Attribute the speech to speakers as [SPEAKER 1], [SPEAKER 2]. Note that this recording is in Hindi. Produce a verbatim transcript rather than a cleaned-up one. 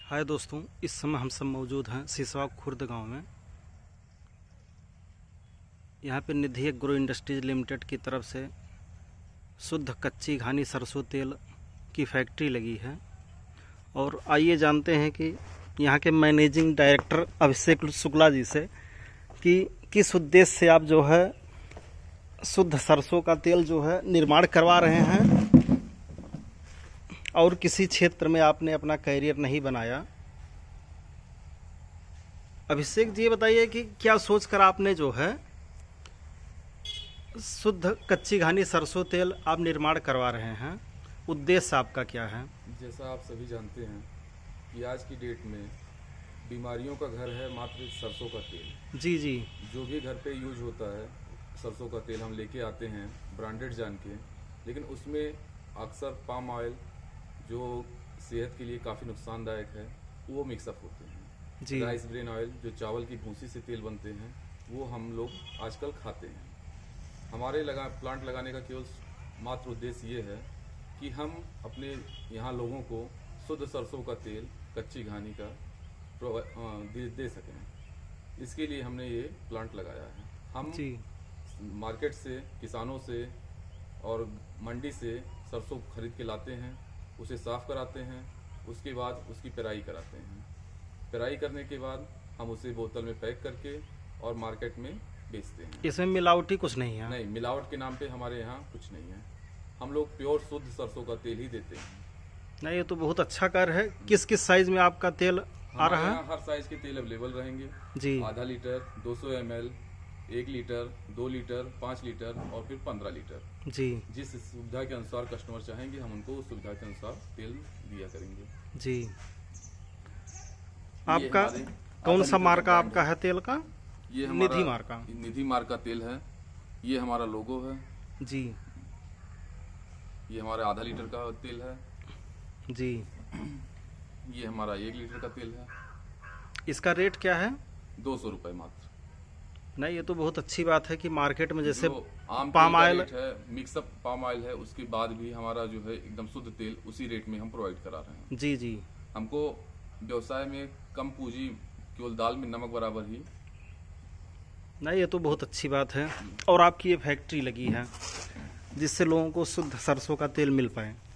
[SPEAKER 1] हाय दोस्तों, इस समय हम सब मौजूद हैं सिसवा खुर्द गांव में। यहाँ पे निधि एग्रो इंडस्ट्रीज लिमिटेड की तरफ से शुद्ध कच्ची घानी सरसों तेल की फैक्ट्री लगी है। और आइए जानते हैं कि यहाँ के मैनेजिंग डायरेक्टर अभिषेक शुक्ला जी से कि किस उद्देश्य से आप जो है शुद्ध सरसों का तेल जो है निर्माण करवा रहे हैं और किसी क्षेत्र में आपने अपना कैरियर नहीं बनाया। अभिषेक जी, ये बताइए कि क्या सोचकर आपने जो है शुद्ध कच्ची घानी सरसों तेल आप निर्माण करवा रहे हैं, उद्देश्य आपका क्या है?
[SPEAKER 2] जैसा आप सभी जानते हैं कि आज की डेट में बीमारियों का घर है मात्र सरसों का तेल।
[SPEAKER 1] जी जी।
[SPEAKER 2] जो भी घर पे यूज होता है सरसों का तेल हम लेके आते हैं ब्रांडेड जान के, लेकिन उसमें अक्सर पाम ऑयल जो सेहत के लिए काफ़ी नुकसानदायक है वो मिक्सअप होते हैं जी। राइस ब्रेन ऑयल जो चावल की भूसी से तेल बनते हैं वो हम लोग आजकल खाते हैं। हमारे लगा प्लांट लगाने का केवल मात्र उद्देश्य ये है कि हम अपने यहाँ लोगों को शुद्ध सरसों का तेल कच्ची घानी का दे, दे सकें। इसके लिए हमने ये प्लांट लगाया है। हम जी। मार्केट से, किसानों से और मंडी से सरसों खरीद के लाते हैं, उसे साफ कराते हैं, उसके बाद उसकी पेराई कराते हैं। पेराई करने के बाद हम उसे बोतल में पैक करके और मार्केट में बेचते हैं।
[SPEAKER 1] इसमें मिलावटी कुछ नहीं है?
[SPEAKER 2] नहीं, मिलावट के नाम पे हमारे यहाँ कुछ नहीं है। हम लोग प्योर शुद्ध सरसों का तेल ही देते हैं।
[SPEAKER 1] नहीं, ये तो बहुत अच्छा कार्य है। किस किस साइज में आपका तेल आ रहा है?
[SPEAKER 2] हर साइज के तेल अवेलेबल रहेंगे
[SPEAKER 1] जी।
[SPEAKER 2] आधा लीटर, दो सौ एम एल, एक लीटर, दो लीटर, पाँच लीटर और फिर पंद्रह लीटर जी। जिस सुविधा के अनुसार कस्टमर चाहेंगे हम उनको उस सुविधा के अनुसार तेल दिया करेंगे जी।
[SPEAKER 1] आपका कौन सा मार्का आपका है तेल का?
[SPEAKER 2] ये
[SPEAKER 1] निधि मार्का।
[SPEAKER 2] निधि मार्का तेल है। ये हमारा लोगो है
[SPEAKER 1] जी।
[SPEAKER 2] ये हमारा आधा लीटर का तेल है
[SPEAKER 1] जी।
[SPEAKER 2] ये हमारा एक लीटर का तेल है।
[SPEAKER 1] इसका रेट क्या है?
[SPEAKER 2] दो सौ रुपये मात्र।
[SPEAKER 1] नहीं, ये तो बहुत अच्छी बात है कि मार्केट में जैसे
[SPEAKER 2] आम
[SPEAKER 1] पाम ऑयल
[SPEAKER 2] है, मिक्सअप पाम ऑयल है, उसके बाद भी हमारा जो है एकदम शुद्ध तेल उसी रेट में हम प्रोवाइड करा रहे हैं जी जी। हमको व्यवसाय में कम पूंजी, केवल दाल में नमक बराबर ही।
[SPEAKER 1] नहीं, ये तो बहुत अच्छी बात है। और आपकी ये फैक्ट्री लगी है जिससे लोगों को शुद्ध सरसों का तेल मिल पाए।